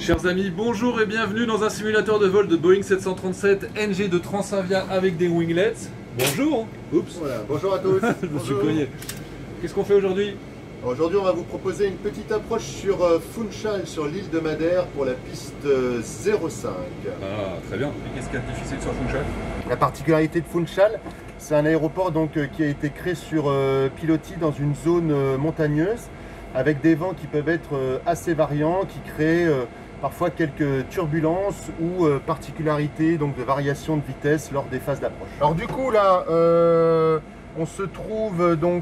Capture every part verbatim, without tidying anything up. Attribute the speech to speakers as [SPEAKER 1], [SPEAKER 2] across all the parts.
[SPEAKER 1] Chers amis, bonjour et bienvenue dans un simulateur de vol de Boeing sept cent trente-sept N G de Transavia avec des winglets. Bonjour. Oups.
[SPEAKER 2] Voilà, bonjour à tous.
[SPEAKER 1] Je me suis cogné. Qu'est-ce qu'on fait aujourd'hui?
[SPEAKER 2] Aujourd'hui, on va vous proposer une petite approche sur Funchal, sur l'île de Madère, pour la piste zéro cinq.
[SPEAKER 1] Ah, très bien. Et qu'est-ce qu'il y a de difficile sur Funchal?
[SPEAKER 2] La particularité de Funchal, c'est un aéroport donc, qui a été créé sur euh, pilotis dans une zone euh, montagneuse, avec des vents qui peuvent être euh, assez variants, qui créent euh, parfois quelques turbulences ou euh, particularités donc, de variation de vitesse lors des phases d'approche. Alors du coup là, euh, on se trouve donc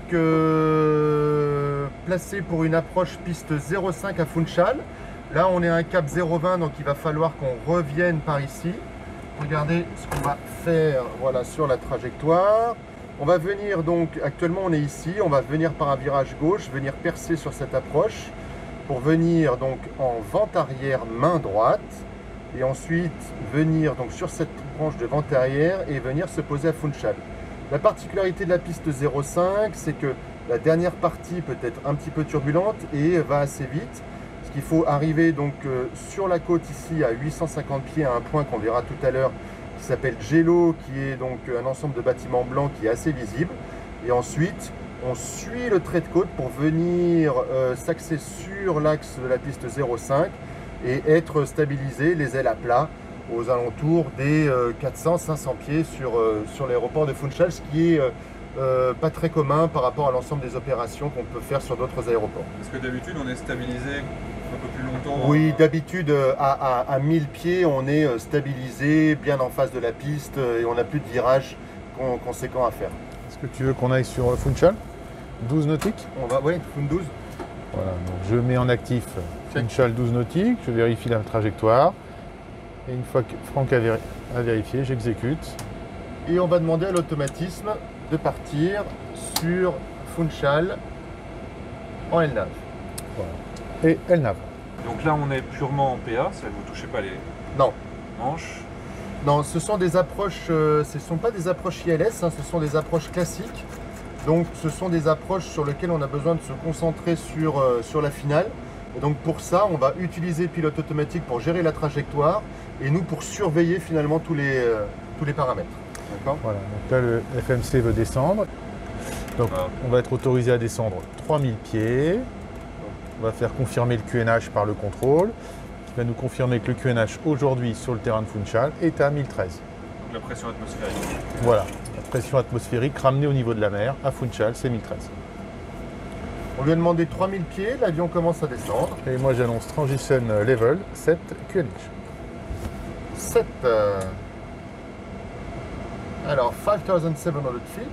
[SPEAKER 2] euh, placé pour une approche piste zéro cinq à Funchal. Là on est à un cap zéro vingt, donc il va falloir qu'on revienne par ici. Regardez ce qu'on va faire voilà, sur la trajectoire. On va venir donc, actuellement on est ici, on va venir par un virage gauche, venir percer sur cette approche pour venir donc en vente arrière main droite et ensuite venir donc sur cette branche de vente arrière et venir se poser à Funchal. La particularité de la piste zéro cinq, c'est que la dernière partie peut être un petit peu turbulente et va assez vite. Il faut arriver donc euh, sur la côte ici à huit cent cinquante pieds à un point qu'on verra tout à l'heure qui s'appelle Gelo, qui est donc un ensemble de bâtiments blancs qui est assez visible. Et ensuite, on suit le trait de côte pour venir euh, s'axer sur l'axe de la piste zéro cinq et être stabilisé, les ailes à plat, aux alentours des euh, quatre cents à cinq cents pieds sur, euh, sur l'aéroport de Funchal, ce qui est euh, euh, pas très commun par rapport à l'ensemble des opérations qu'on peut faire sur d'autres aéroports.
[SPEAKER 1] Parce que d'habitude, on est stabilisé un peu plus longtemps.
[SPEAKER 2] Oui, d'habitude à, à, à mille pieds, on est stabilisé, bien en face de la piste et on n'a plus de virage con, conséquent à faire.
[SPEAKER 3] Est-ce que tu veux qu'on aille sur Funchal? douze nautiques?
[SPEAKER 2] On va, oui, Fun douze.
[SPEAKER 3] Voilà, donc je mets en actif Funchal douze nautiques, je vérifie la trajectoire. Et une fois que Franck a, véri a vérifié, j'exécute.
[SPEAKER 2] Et on va demander à l'automatisme de partir sur Funchal en L nav.
[SPEAKER 3] Voilà. Et L nav.
[SPEAKER 1] Donc là, on est purement en P A, ça vous touchez pas les
[SPEAKER 2] Non.
[SPEAKER 1] manches.
[SPEAKER 2] Non, ce sont des approches, euh, ce ne sont pas des approches I L S, hein, ce sont des approches classiques. Donc ce sont des approches sur lesquelles on a besoin de se concentrer sur, euh, sur la finale. Et donc pour ça, on va utiliser le pilote automatique pour gérer la trajectoire et nous pour surveiller finalement tous les, euh, tous les paramètres. D'accord ?
[SPEAKER 3] Voilà, donc là le F M C veut descendre. Donc
[SPEAKER 1] Ah.
[SPEAKER 3] on va être autorisé à descendre trois mille pieds. On va faire confirmer le Q N H par le contrôle, qui va nous confirmer que le Q N H aujourd'hui sur le terrain de Funchal est à mille treize.
[SPEAKER 1] Donc la pression atmosphérique.
[SPEAKER 3] Voilà, la pression atmosphérique ramenée au niveau de la mer à Funchal, c'est mille treize.
[SPEAKER 2] On lui a demandé trois mille pieds, l'avion commence à descendre.
[SPEAKER 3] Et moi j'annonce Transition Level sept Q N H.
[SPEAKER 2] sept. Euh... Alors, cinq mille sept cents feet.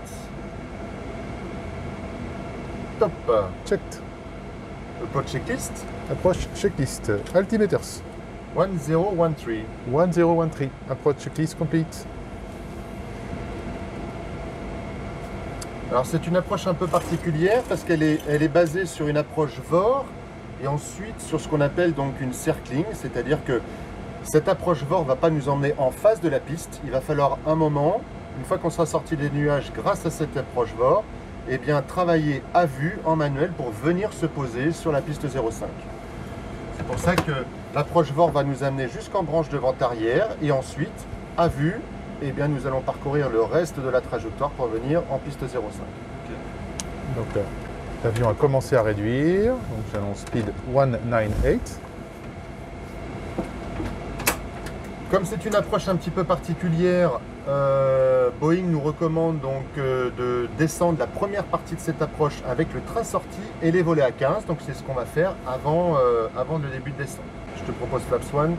[SPEAKER 2] Top.
[SPEAKER 3] Checked.
[SPEAKER 2] Approach checklist.
[SPEAKER 3] Approach checklist. Altimeters.
[SPEAKER 2] one zero one three.
[SPEAKER 3] one zero one three. Approach checklist complete.
[SPEAKER 2] Alors c'est une approche un peu particulière parce qu'elle est, elle est basée sur une approche V O R et ensuite sur ce qu'on appelle donc une circling, c'est-à-dire que cette approche V O R ne va pas nous emmener en face de la piste. Il va falloir un moment, une fois qu'on sera sorti des nuages grâce à cette approche V O R, eh bien, travailler à vue en manuel pour venir se poser sur la piste zéro cinq. C'est pour ça que l'approche V O R va nous amener jusqu'en branche de vente arrière et ensuite, à vue, eh bien, nous allons parcourir le reste de la trajectoire pour venir en piste zéro cinq.
[SPEAKER 1] Okay.
[SPEAKER 3] Donc là, l'avion a commencé à réduire. Donc j'annonce speed cent quatre-vingt-dix-huit.
[SPEAKER 2] Comme c'est une approche un petit peu particulière, euh, Boeing nous recommande donc euh, de descendre la première partie de cette approche avec le train sorti et les volets à quinze. Donc c'est ce qu'on va faire avant, euh, avant le début de descente. Je te propose Flaps one.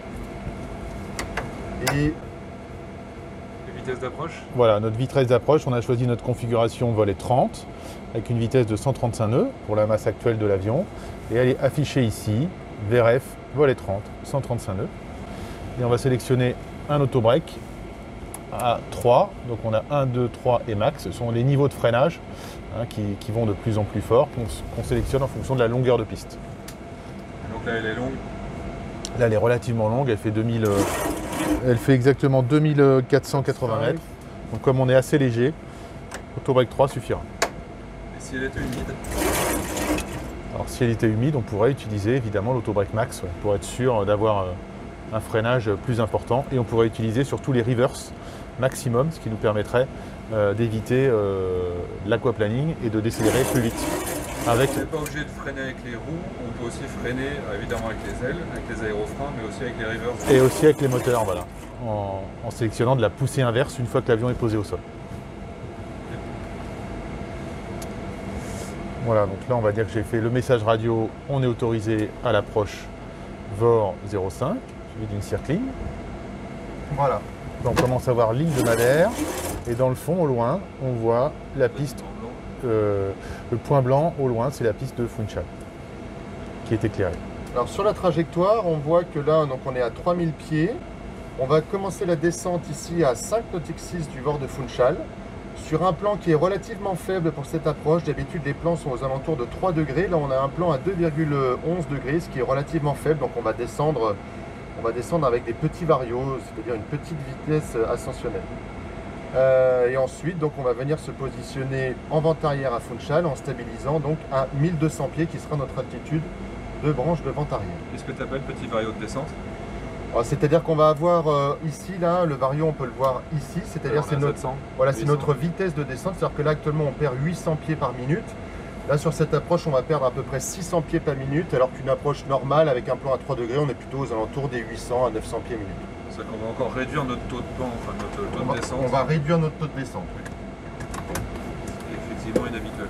[SPEAKER 2] Et
[SPEAKER 1] Vitesse d'approche.
[SPEAKER 3] Voilà, notre vitesse d'approche, on a choisi notre configuration volet trente avec une vitesse de cent trente-cinq nœuds pour la masse actuelle de l'avion. Et elle est affichée ici, V R F, volet trente, cent trente-cinq nœuds. Et on va sélectionner un auto-break à trois. Donc on a un, deux, trois et max. Ce sont les niveaux de freinage hein, qui, qui vont de plus en plus fort, qu'on qu'on sélectionne en fonction de la longueur de piste.
[SPEAKER 1] Donc là, elle est longue.
[SPEAKER 3] Là, elle est relativement longue, elle fait deux mille, euh, elle fait exactement deux mille quatre cent quatre-vingts mètres. Donc comme on est assez léger, auto-break trois suffira.
[SPEAKER 1] Et si elle était humide?
[SPEAKER 3] Alors si elle était humide, on pourrait utiliser évidemment l'Autobrake Max ouais, pour être sûr d'avoir un freinage plus important. Et on pourrait utiliser surtout les reverse maximum, ce qui nous permettrait euh, d'éviter euh, l'aquaplaning et de décélérer plus vite. Avec...
[SPEAKER 1] On n'est pas obligé de freiner avec les roues, on peut aussi freiner évidemment avec les ailes, avec les aérofreins, mais aussi avec les reverse.
[SPEAKER 3] Et aussi avec les moteurs, voilà, en, en sélectionnant de la poussée inverse une fois que l'avion est posé au sol. Voilà, donc là on va dire que j'ai fait le message radio, on est autorisé à l'approche V O R zéro cinq, suivi d'une circling.
[SPEAKER 2] Voilà.
[SPEAKER 3] Donc on commence à voir l'île de Madère, et dans le fond, au loin, on voit la piste, euh, le point blanc au loin, c'est la piste de Funchal, qui est éclairée.
[SPEAKER 2] Alors sur la trajectoire, on voit que là, donc, on est à trois mille pieds. On va commencer la descente ici à cinq nautiques six du V O R de Funchal, sur un plan qui est relativement faible pour cette approche. D'habitude, les plans sont aux alentours de trois degrés. Là, on a un plan à deux virgule onze degrés, ce qui est relativement faible. Donc, on va descendre, on va descendre avec des petits varios, c'est-à-dire une petite vitesse ascensionnelle. Euh, et ensuite, donc, on va venir se positionner en vente arrière à Funchal en stabilisant donc à mille deux cents pieds, qui sera notre altitude de branche de vente arrière.
[SPEAKER 1] Qu'est-ce que tu appelles petit vario de descente?
[SPEAKER 2] C'est-à-dire qu'on va avoir euh, ici, là, le vario, on peut le voir ici, c'est-à-dire c'est notre, voilà, c'est notre vitesse de descente, c'est-à-dire que là actuellement on perd huit cents pieds par minute. Là sur cette approche on va perdre à peu près six cents pieds par minute, alors qu'une approche normale avec un plan à trois degrés, on est plutôt aux alentours des huit cents à neuf cents pieds minute.
[SPEAKER 1] C'est-à-dire qu'on va encore réduire notre taux de plan, enfin notre taux
[SPEAKER 2] on
[SPEAKER 1] de
[SPEAKER 2] va,
[SPEAKER 1] descente.
[SPEAKER 2] On va réduire notre taux de descente, oui.
[SPEAKER 1] C'est effectivement inhabituel.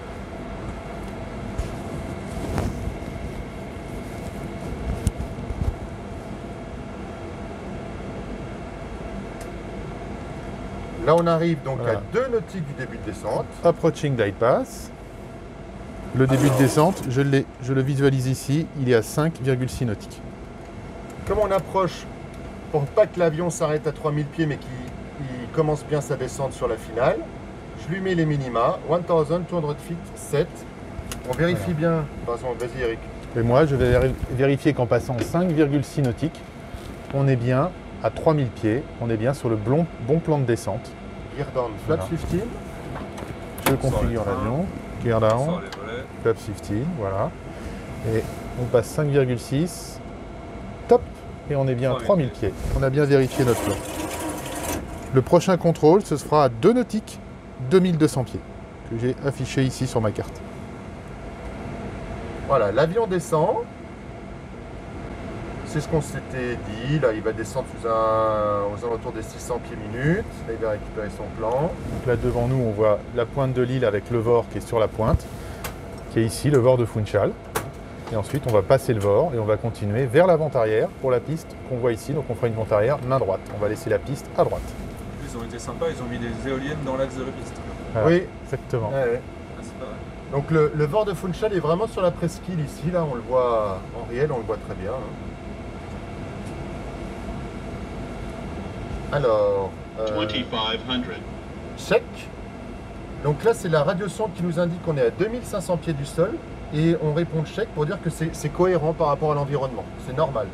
[SPEAKER 2] Là, on arrive donc
[SPEAKER 3] voilà.
[SPEAKER 2] à deux nautiques du début de descente.
[SPEAKER 3] Approaching glide path. Le début
[SPEAKER 2] Alors,
[SPEAKER 3] de descente, je, je le visualise ici, il est à cinq virgule six nautiques.
[SPEAKER 2] Comme on approche, pour pas que l'avion s'arrête à trois mille pieds, mais qu'il commence bien sa descente sur la finale, je lui mets les minima, mille deux cents feet, sept. On vérifie
[SPEAKER 3] voilà.
[SPEAKER 2] bien. Vas-y, Eric.
[SPEAKER 3] Et moi, je vais vérifier qu'en passant cinq virgule six nautiques, on est bien à trois mille pieds, on est bien sur le bon, bon plan de descente.
[SPEAKER 2] Gear down, flap
[SPEAKER 3] voilà.
[SPEAKER 2] quinze.
[SPEAKER 3] Je configure l'avion, gear down, flap quinze, voilà. Et on passe cinq virgule six, top, et on est bien à trois mille pieds. On a bien vérifié notre plan. Le prochain contrôle, ce sera à deux nautiques, deux mille deux cents pieds, que j'ai affiché ici sur ma carte.
[SPEAKER 2] Voilà, l'avion descend. C'est ce qu'on s'était dit. Là, il va descendre sous un, aux alentours des six cents pieds minutes. Là, il va récupérer son plan.
[SPEAKER 3] Donc là, devant nous, on voit la pointe de l'île avec le V O R qui est sur la pointe, qui est ici, le V O R de Funchal. Et ensuite, on va passer le V O R et on va continuer vers la vente arrière pour la piste qu'on voit ici. Donc, on fera une vente arrière main droite. On va laisser la piste à droite.
[SPEAKER 1] Ils ont été sympas, ils ont mis des éoliennes dans l'axe de la piste.
[SPEAKER 3] Voilà,
[SPEAKER 2] oui,
[SPEAKER 3] exactement.
[SPEAKER 2] Ouais, ouais.
[SPEAKER 1] Ah, c'est pas vrai.
[SPEAKER 2] Donc, le, le V O R de Funchal est vraiment sur la presqu'île ici. Là, on le voit en réel, on le voit très bien. Hein. Alors, euh, check. Donc là, c'est la radiosonde qui nous indique qu'on est à deux mille cinq cents pieds du sol et on répond check pour dire que c'est cohérent par rapport à l'environnement. C'est normal.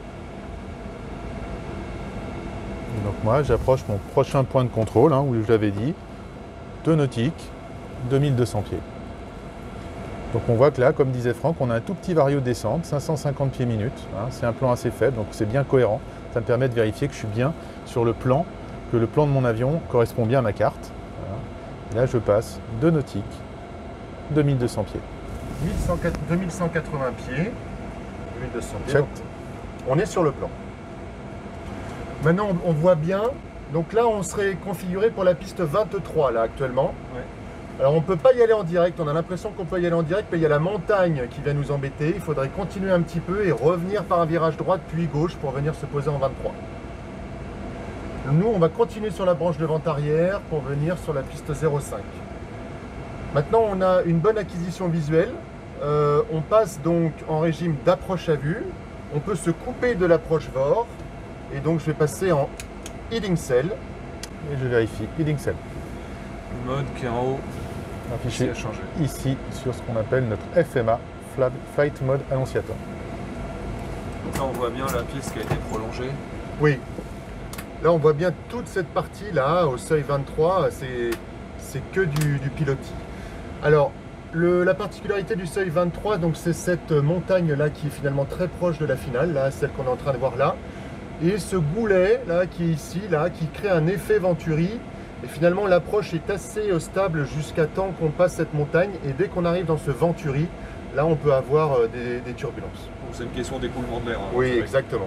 [SPEAKER 3] Donc moi, j'approche mon prochain point de contrôle, hein, où je l'avais dit, deux nautiques, deux mille deux cents pieds. Donc on voit que là, comme disait Franck, on a un tout petit vario de descente, cinq cent cinquante pieds minute. Hein, c'est un plan assez faible, donc c'est bien cohérent. Ça me permet de vérifier que je suis bien sur le plan, que le plan de mon avion correspond bien à ma carte. Voilà. Et là, je passe deux nautiques, deux mille deux cents pieds.
[SPEAKER 2] deux mille cent quatre-vingts pieds, deux mille deux cents pieds.
[SPEAKER 3] Check.
[SPEAKER 2] On est sur le plan. Maintenant, on, on voit bien. Donc là, on serait configuré pour la piste vingt-trois, là, actuellement.
[SPEAKER 1] Ouais.
[SPEAKER 2] Alors, on ne peut pas y aller en direct. On a l'impression qu'on peut y aller en direct, mais il y a la montagne qui vient nous embêter. Il faudrait continuer un petit peu et revenir par un virage droite puis gauche pour venir se poser en vingt-trois. Nous, on va continuer sur la branche de vente arrière pour venir sur la piste zéro cinq. Maintenant, on a une bonne acquisition visuelle. Euh, on passe donc en régime d'approche à vue. On peut se couper de l'approche V O R. Et donc, je vais passer en Heading Cell.
[SPEAKER 3] Et je vérifie, Heading Cell.
[SPEAKER 1] Le mode qui est en haut,
[SPEAKER 3] Affiché
[SPEAKER 1] a changé.
[SPEAKER 3] ici sur ce qu'on appelle notre F M A, Flight Mode Annunciator.
[SPEAKER 1] Donc là, on voit bien la piste qui a été prolongée.
[SPEAKER 2] Oui. Là, on voit bien toute cette partie-là, au seuil vingt-trois, c'est que du, du pilotis. Alors, Le, la particularité du seuil vingt-trois, donc c'est cette montagne là qui est finalement très proche de la finale, là, celle qu'on est en train de voir là. Et ce goulet là qui est ici, là, qui crée un effet Venturi. Et finalement l'approche est assez stable jusqu'à temps qu'on passe cette montagne. Et dès qu'on arrive dans ce Venturi, là on peut avoir euh, des, des turbulences.
[SPEAKER 1] C'est une question d'écoulement de l'air. Hein,
[SPEAKER 2] oui, exactement.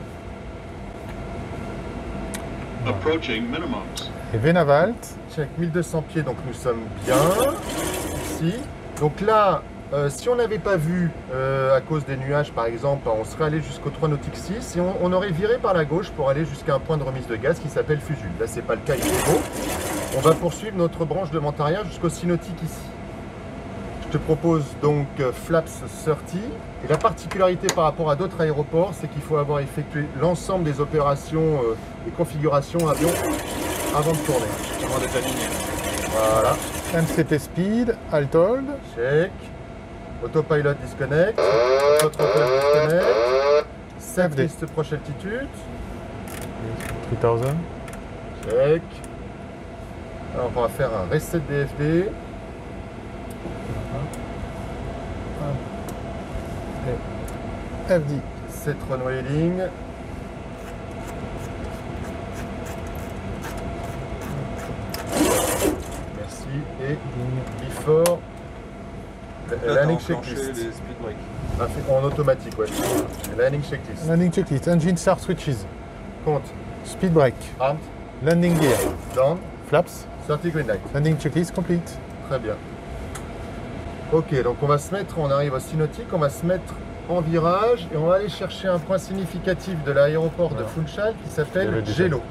[SPEAKER 4] Approaching minimums.
[SPEAKER 3] Et Venavalt.
[SPEAKER 2] Check, mille deux cents pieds, donc nous sommes bien ici. Donc là, euh, si on n'avait pas vu euh, à cause des nuages par exemple, on serait allé jusqu'au trois nautiques six et on, on aurait viré par la gauche pour aller jusqu'à un point de remise de gaz qui s'appelle Fusul. Là, c'est pas le cas, il est beau. On va poursuivre notre branche de vent arrière jusqu'au six nautiques ici. Je te propose donc euh, Flaps trente. Et la particularité par rapport à d'autres aéroports, c'est qu'il faut avoir effectué l'ensemble des opérations euh, et configurations avion avant de tourner.
[SPEAKER 1] Avant d'être aligné.
[SPEAKER 2] Voilà.
[SPEAKER 3] M C P Speed, Althold.
[SPEAKER 2] Check. Autopilot disconnect. Autothrottle disconnect. Set
[SPEAKER 3] F D.
[SPEAKER 2] list proche altitude.
[SPEAKER 3] trois mille.
[SPEAKER 2] Check. Alors on va faire un reset D F D.
[SPEAKER 3] F D.
[SPEAKER 2] Set runway heading. Merci. Et before
[SPEAKER 1] Là,
[SPEAKER 2] landing
[SPEAKER 1] t'as enclenché
[SPEAKER 2] checklist.
[SPEAKER 1] les speed breaks.
[SPEAKER 2] Ah, fait en automatique, ouais. Landing checklist.
[SPEAKER 3] Landing checklist. Engine start switches.
[SPEAKER 2] Compte.
[SPEAKER 3] Speed brake.
[SPEAKER 2] Armed.
[SPEAKER 3] Landing gear.
[SPEAKER 2] Down.
[SPEAKER 3] Flaps.
[SPEAKER 2] thirty green light.
[SPEAKER 3] Landing checklist complete.
[SPEAKER 2] Très bien. Ok, donc on va se mettre, on arrive au six nautique, on va se mettre en virage et on va aller chercher un point significatif de l'aéroport de
[SPEAKER 3] Voilà.
[SPEAKER 2] Funchal qui
[SPEAKER 3] Il y
[SPEAKER 2] s'appelle
[SPEAKER 3] avait déjà.
[SPEAKER 2] Gelo.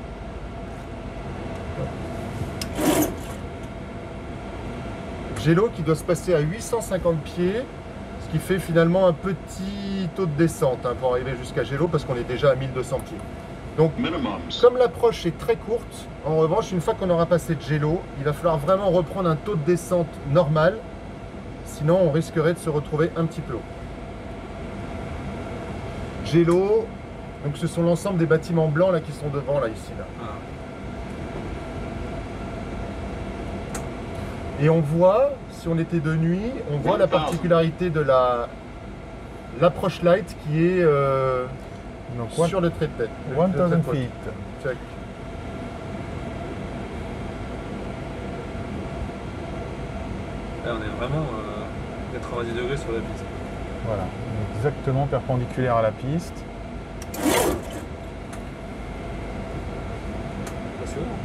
[SPEAKER 2] Gelo qui doit se passer à huit cent cinquante pieds, ce qui fait finalement un petit taux de descente hein, pour arriver jusqu'à Gelo parce qu'on est déjà à mille deux cents pieds. Donc
[SPEAKER 4] Minimums.
[SPEAKER 2] comme l'approche est très courte, en revanche, une fois qu'on aura passé Gelo, il va falloir vraiment reprendre un taux de descente normal, sinon on risquerait de se retrouver un petit peu haut. Gelo, donc ce sont l'ensemble des bâtiments blancs là qui sont devant là ici là.
[SPEAKER 1] Ah.
[SPEAKER 2] Et on voit, si on était de nuit, on voit la particularité de la l'approche light qui est euh,
[SPEAKER 3] Donc
[SPEAKER 2] sur le trait de tête. le-
[SPEAKER 3] one
[SPEAKER 2] le trait de
[SPEAKER 3] thousand
[SPEAKER 2] côte.
[SPEAKER 3] feet.
[SPEAKER 2] Check.
[SPEAKER 1] Là, on est vraiment euh, quatre-vingt-dix degrés sur la piste.
[SPEAKER 3] Voilà. On est exactement perpendiculaire à la piste.
[SPEAKER 1] Impressionnant.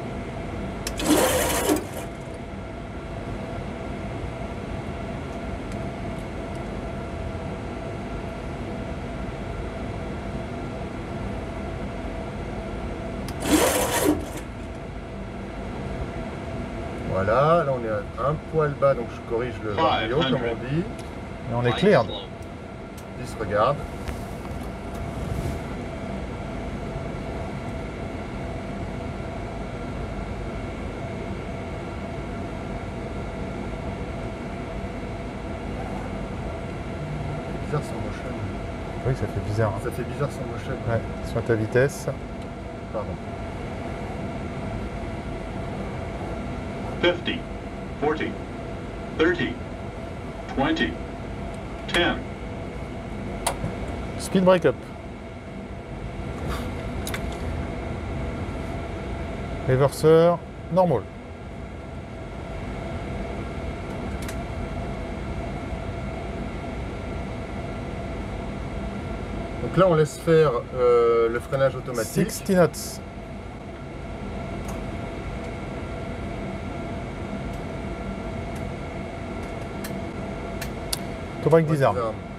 [SPEAKER 2] Voilà, là on est à un poil bas, donc je corrige le vario comme on dit.
[SPEAKER 3] Et on est cleared.
[SPEAKER 2] Disregard. C'est bizarre son motion.
[SPEAKER 3] Oui, ça fait bizarre. hein.
[SPEAKER 2] Ça fait bizarre son motion.
[SPEAKER 3] Ouais, sur ta vitesse.
[SPEAKER 2] Pardon.
[SPEAKER 4] fifty, forty, thirty, twenty, ten.
[SPEAKER 3] Speed break up. Reverseur, normal.
[SPEAKER 2] Donc là on laisse faire euh, le freinage automatique.
[SPEAKER 3] sixty knots. Toe brake disarm.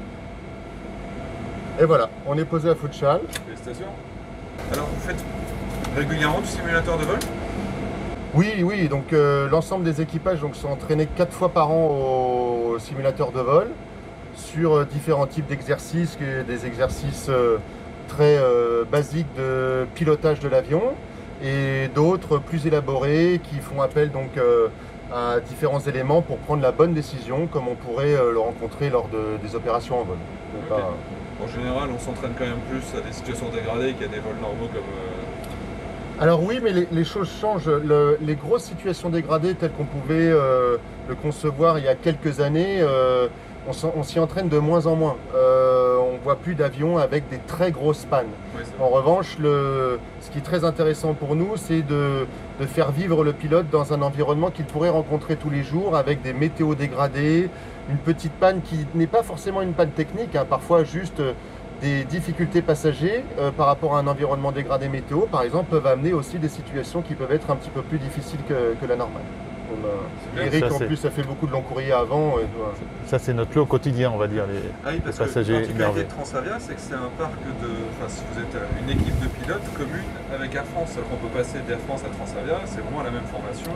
[SPEAKER 2] Et voilà, on est posé à Funchal.
[SPEAKER 1] Félicitations. Alors, vous faites régulièrement du simulateur de vol?
[SPEAKER 2] Oui, oui, donc euh, l'ensemble des équipages donc, sont entraînés quatre fois par an au simulateur de vol sur euh, différents types d'exercices, que- des exercices euh, très euh, basiques de pilotage de l'avion et d'autres plus élaborés qui font appel donc euh, à différents éléments pour prendre la bonne décision comme on pourrait euh, le rencontrer lors de- des opérations en vol. Donc,
[SPEAKER 1] Ok.
[SPEAKER 2] bah,
[SPEAKER 1] En général, on s'entraîne quand même plus à des situations dégradées qu'à des vols normaux comme, euh,
[SPEAKER 2] Alors oui, mais les, les choses changent. Le- les grosses situations dégradées telles qu'on pouvait euh, le concevoir il y a quelques années, euh, on s'en- on s'y entraîne de moins en moins. Euh, on ne voit plus d'avions avec des très grosses pannes.
[SPEAKER 1] Oui, c'est vrai.
[SPEAKER 2] En revanche, le, ce qui est très intéressant pour nous, c'est de, de faire vivre le pilote dans un environnement qu'il pourrait rencontrer tous les jours avec des météos dégradés, une petite panne qui n'est pas forcément une panne technique, hein, parfois juste euh, des difficultés passagers euh, par rapport à un environnement dégradé météo, par exemple, peuvent amener aussi des situations qui peuvent être un petit peu plus difficiles que, que la normale. On a-
[SPEAKER 1] bien.
[SPEAKER 2] Eric,
[SPEAKER 3] Ça,
[SPEAKER 2] en
[SPEAKER 3] c'est-
[SPEAKER 2] plus, a fait beaucoup de longs courriers avant. et doit-
[SPEAKER 3] Ça, c'est notre lot au quotidien, on va dire. Les...
[SPEAKER 1] Ah oui, parce
[SPEAKER 3] Les
[SPEAKER 1] que
[SPEAKER 3] passagers
[SPEAKER 1] la particularité
[SPEAKER 3] énervés.
[SPEAKER 1] de Transavia, c'est que c'est un parc de. Enfin, si vous êtes euh, une équipe de pilotes commune avec Air France, on peut passer d'Air France à Transavia, c'est vraiment la même formation.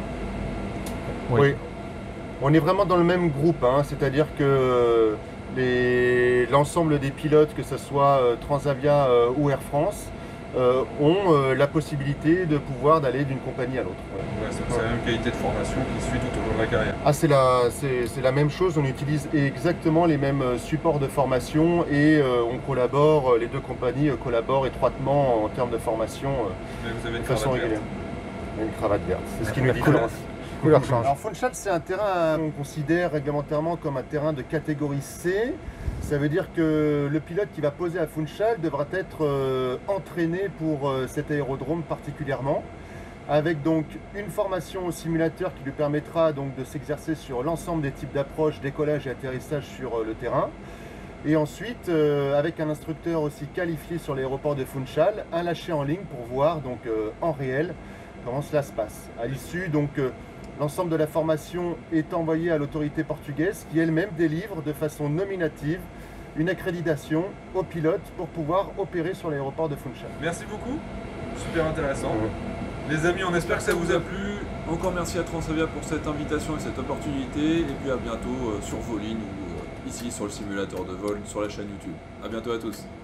[SPEAKER 3] Oui.
[SPEAKER 2] Oui. On est vraiment dans le même groupe, hein, c'est-à-dire que les- l'ensemble des pilotes, que ce soit euh, Transavia euh, ou Air France, euh, ont euh, la possibilité de pouvoir d'aller d'une compagnie à l'autre. Ouais.
[SPEAKER 1] Ouais, c'est c'est la même qualité de formation qui suit tout au long de la carrière.
[SPEAKER 2] Ah, c'est la, c'est, c'est la même chose, on utilise exactement les mêmes euh, supports de formation et euh, on collabore, euh, les deux compagnies euh, collaborent étroitement en termes de formation euh,
[SPEAKER 1] Mais vous avez
[SPEAKER 2] de
[SPEAKER 1] une
[SPEAKER 2] façon
[SPEAKER 1] cravate
[SPEAKER 2] régulière.
[SPEAKER 1] verte.
[SPEAKER 2] Il y a une cravate verte, c'est ce qui nous
[SPEAKER 3] La couleur-
[SPEAKER 2] différencie.
[SPEAKER 3] Couleur change.
[SPEAKER 2] Alors Funchal, c'est un terrain qu'on considère réglementairement comme un terrain de catégorie C. Ça veut dire que le pilote qui va poser à Funchal devra être euh, entraîné pour euh, cet aérodrome particulièrement, avec donc une formation au simulateur qui lui permettra donc de s'exercer sur l'ensemble des types d'approches, décollage et atterrissage sur euh, le terrain. Et ensuite, euh, avec un instructeur aussi qualifié sur l'aéroport de Funchal, un lâcher en ligne pour voir donc euh, en réel comment cela se passe. À l'issue, donc euh, l'ensemble de la formation est envoyé à l'autorité portugaise qui elle-même délivre de façon nominative une accréditation aux pilotes pour pouvoir opérer sur l'aéroport de Funchal.
[SPEAKER 1] Merci beaucoup, super intéressant. Les amis, on espère que ça vous a plu. Encore merci à Transavia pour cette invitation et cette opportunité. Et puis à bientôt euh, sur vos lignes ou euh, ici sur le simulateur de vol sur la chaîne YouTube. À bientôt à tous.